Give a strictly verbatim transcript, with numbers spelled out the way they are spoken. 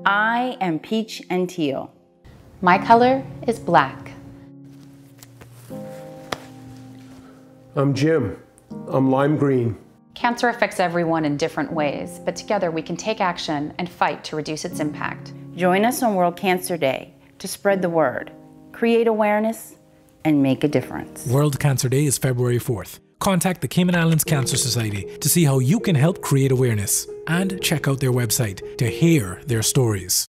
I am peach and teal. My color is black. I'm Jim. I'm lime green. Cancer affects everyone in different ways, but together we can take action and fight to reduce its impact. Join us on World Cancer Day to spread the word, create awareness, and make a difference. World Cancer Day is February fourth. Contact the Cayman Islands Cancer Society to see how you can help create awareness, and check out their website to hear their stories.